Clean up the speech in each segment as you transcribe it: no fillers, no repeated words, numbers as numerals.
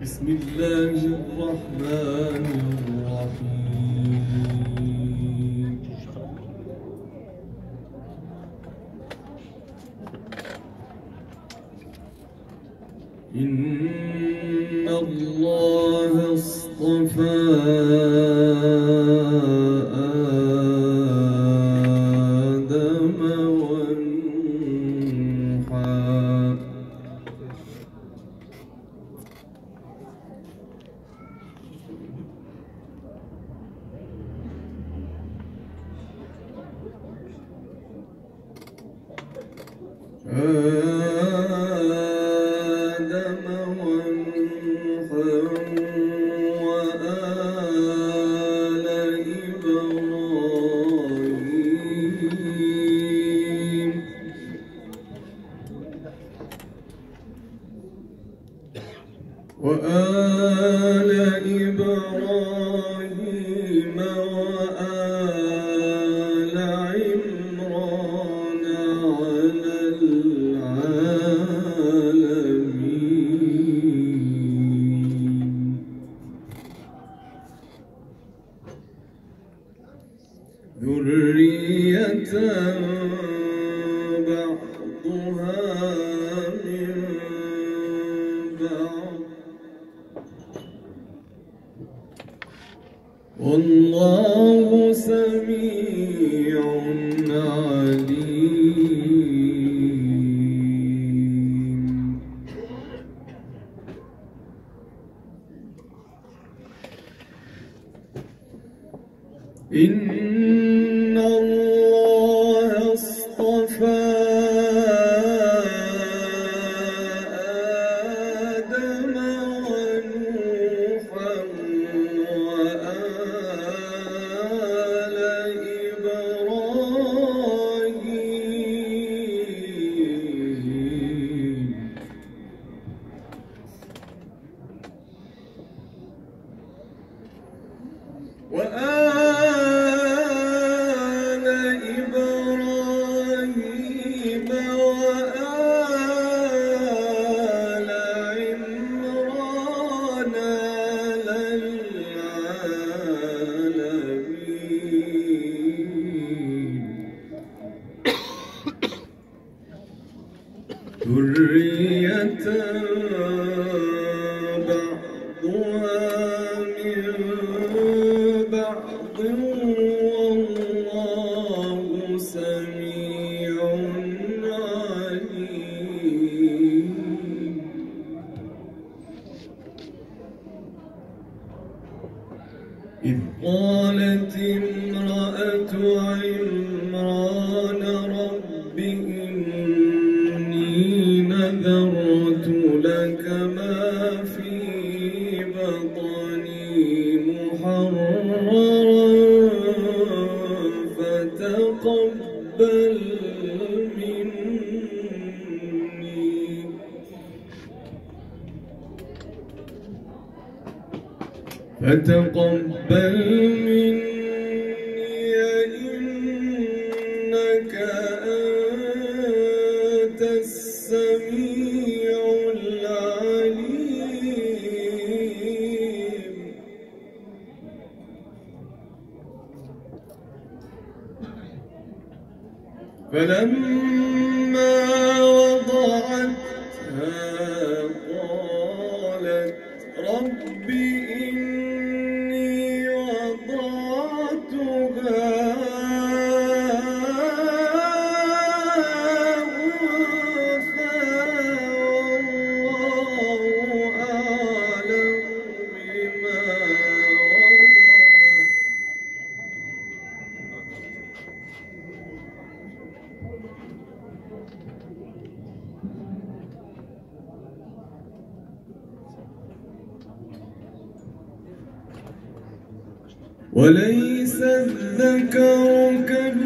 بسم الله الرحمن الرحيم. إن الله اصطفى آدم ونوحا وآل إبراهيم وآل عمران على العالمين. ذرية بعضها من بعض والله سميع عليم. إن الله اصطفى آدم ونوحا وآل إبراهيم وآل إبراهيم وآل عمران على العالمين. ذرية بعضها من بعض والله سميع عليم. إذ قالت امرأة عمران رب إني نذرت لك ما في بطني محررا فتقبل مني إنك أنت السميع العليم. فلما وضعتها قالت رب إني وضعتها أنثى والله أعلم بما وضعت وليس الذكر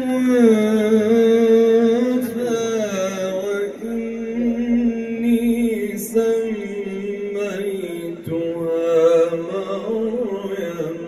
كالأنثى وإني سميتها مريم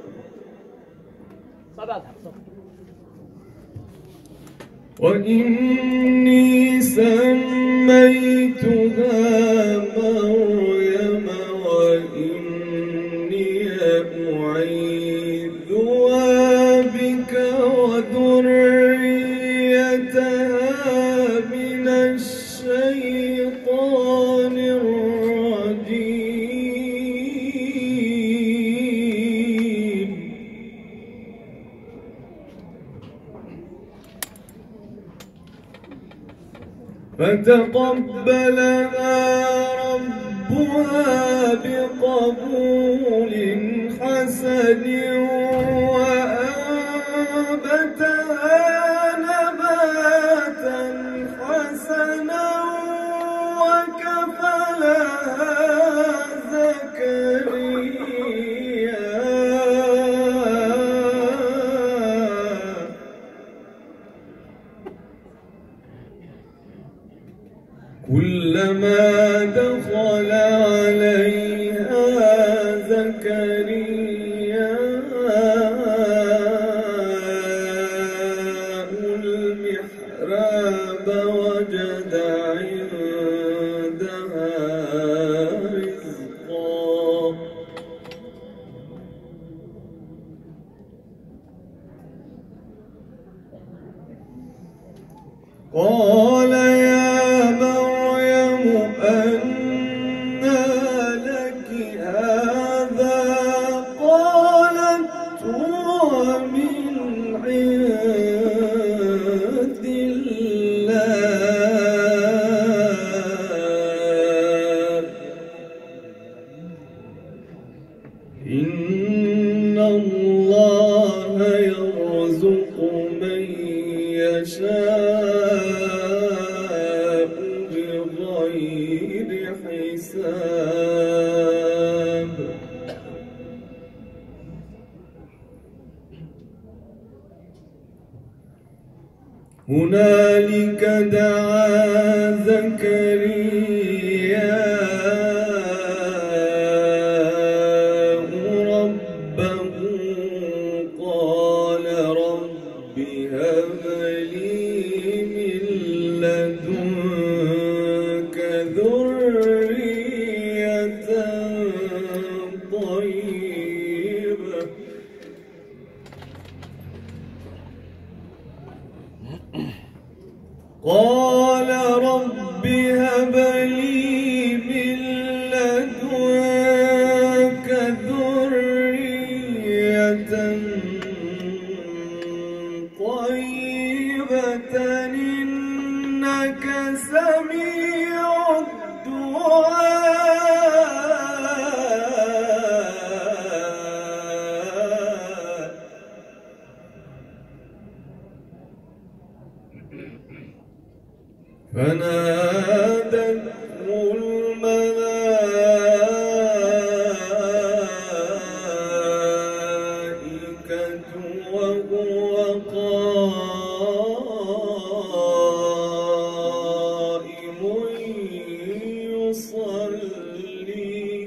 وإني سميتها مريم فتقبلها ربها بقبول حسن وأنبتها نباتا حسنا وكفلها زكريا كلما دخل عليها زكريا المحراب وجد عندها رزقا قال يا مريم أنى لك هذا قالت هو من عند الله إن الله يرزق من يشاء بغير حساب هنالك دعا زكريا ربه قال رب هب لي من لدنك ذرية طيبة قال رب هب لي من لدنك ذرية طيبة إنك سميع الدعاء فنادته الملائكة وهو قائم يصلي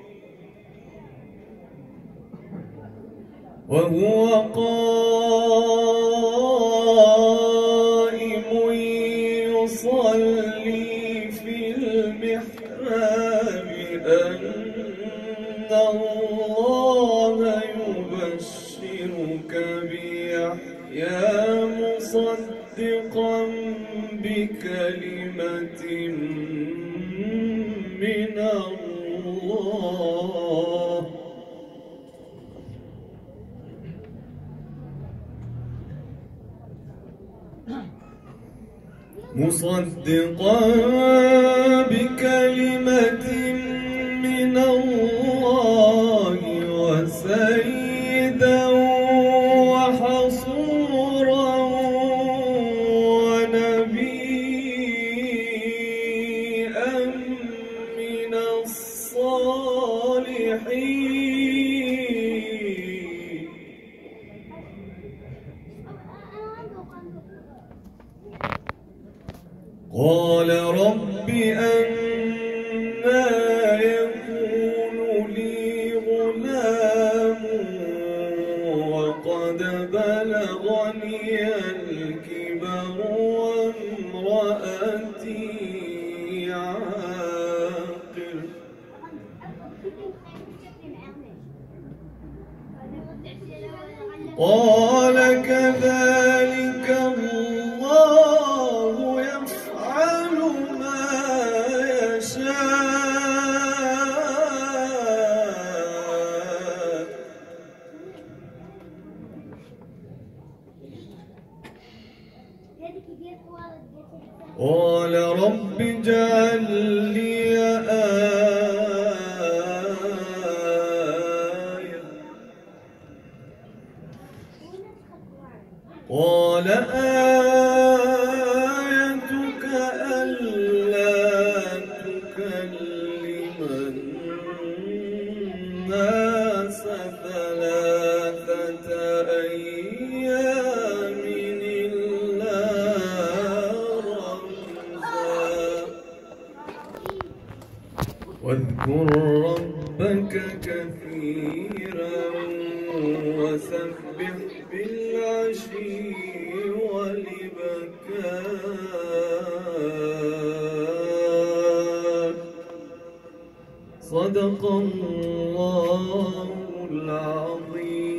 في المحراب أن الله يبشرك بيحيى مصدقا بكلمة من الله مصدقا بكلمة من الله وسيدا وحصورا ونبيا من الصالحين قال رب أنى يكون لي غلام وقد بلغني الكبر وامرأتي عاقر قال كذلك الله يفعل ما يشاء قال قال رب اجعل لي آية قال آيتك ألا تكلم الناس 3 أيام إلا رمزا واذكر ربك كثيرا وسبح بالعشي والإبكار صدق الله العظيم.